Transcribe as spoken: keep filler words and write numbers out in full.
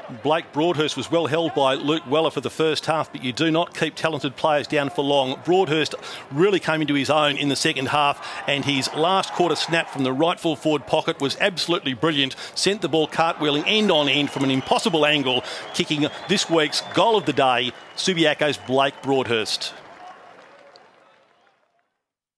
Blake Broadhurst was well held by Luke Weller for the first half, but you do not keep talented players down for long. Broadhurst really came into his own in the second half, and his last quarter snap from the right full forward pocket was absolutely brilliant. Sent the ball cartwheeling end on end from an impossible angle, kicking this week's goal of the day, Subiaco's Blake Broadhurst.